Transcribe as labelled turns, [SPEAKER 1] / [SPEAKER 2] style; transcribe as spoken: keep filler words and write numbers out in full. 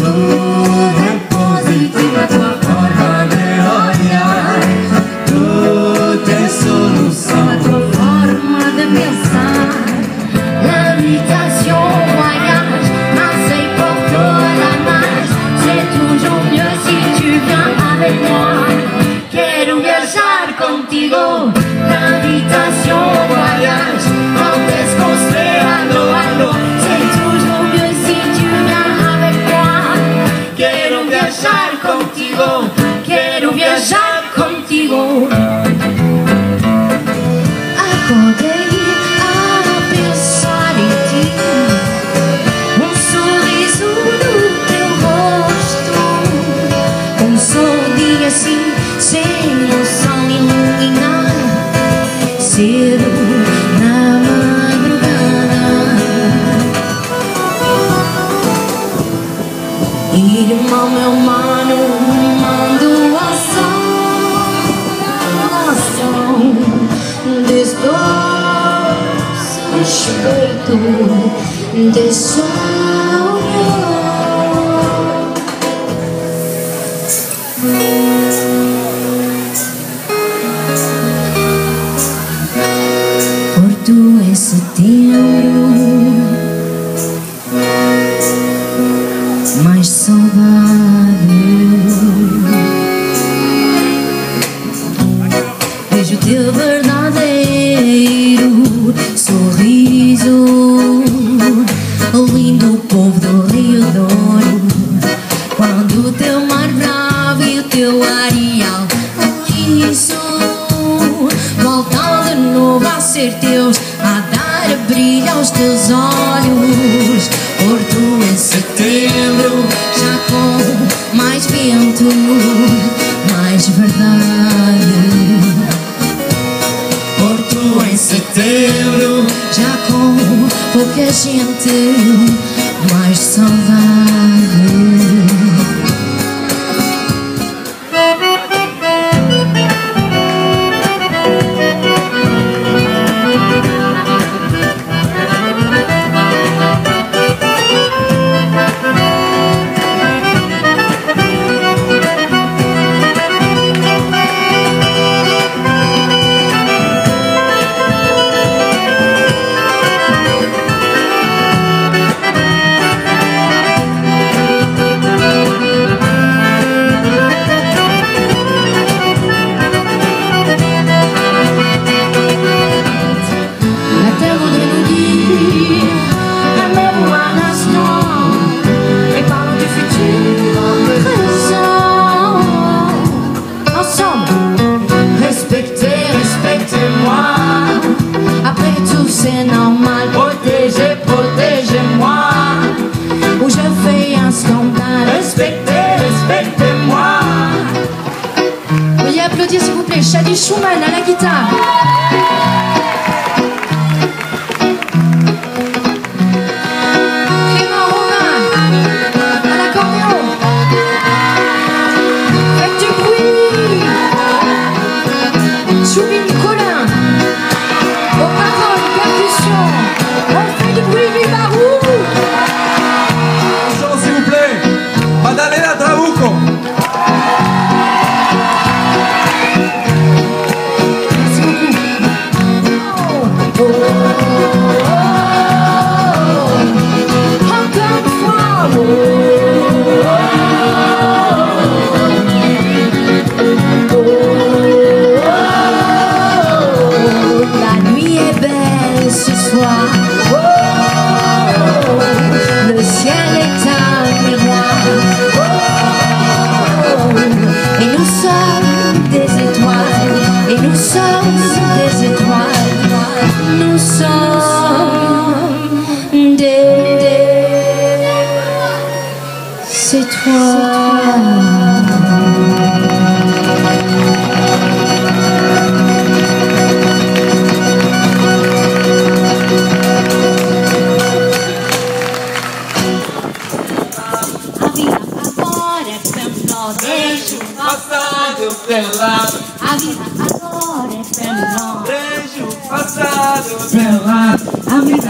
[SPEAKER 1] tudo é positivo, a tua forma de olhar, tudo é solução, a tua forma de pensar. L'invitation au voyage, Marseille, Porto, la marche, c'est toujours mieux si tu viens avec moi. Quero viajar contigo. L'invitation au voyage, quand est-ce qu'on se fait allo, allo, c'est toujours mieux si tu viens avec moi. Quero viajar contigo, quero viajar contigo. Acordei a pensar em ti, um sorriso no teu rosto, um sol dia assim, sem o sol iluminar, cedo na madrugada. Irmão, meu mano, mando a salvação deste suspeito de sonho. Porto em setembro, mais saudade. Vejo teu verdadeiro sorriso, lindo povo do Rio Douro, quando o teu mar bravo e o teu areal liso voltam de novo a ser teus, a dar brilho aos teus olhos. Porto em setembro, já com mais vento, mais verdade. Porto em setembro, já com pouca gente, mais saudade. C'est normal, protégez, protégez-moi, ou je fais un scandale. Respectez, respectez-moi. Veuillez applaudir s'il vous plaît, Shadi Schumann à la guitare. Clément Romain à l'accordéon. Faites du bruit. Choubine Colin aux paroles, percussions. On fait du bruit, Vivarou.
[SPEAKER 2] Attention s'il vous plaît, Madalena Trabuco.
[SPEAKER 1] Merci beaucoup. Oh, oh, oh. Encore une fois. Oh, oh, oh. La nuit est belle ce soir. Oh, le ciel est un miroir. Oh, et nous sommes des étoiles. Et nous sommes des étoiles. Nous sommes des étoiles.
[SPEAKER 2] Passado pelado,
[SPEAKER 1] A vida agora é fenomenal.
[SPEAKER 2] beijo passado pelado,
[SPEAKER 1] A vida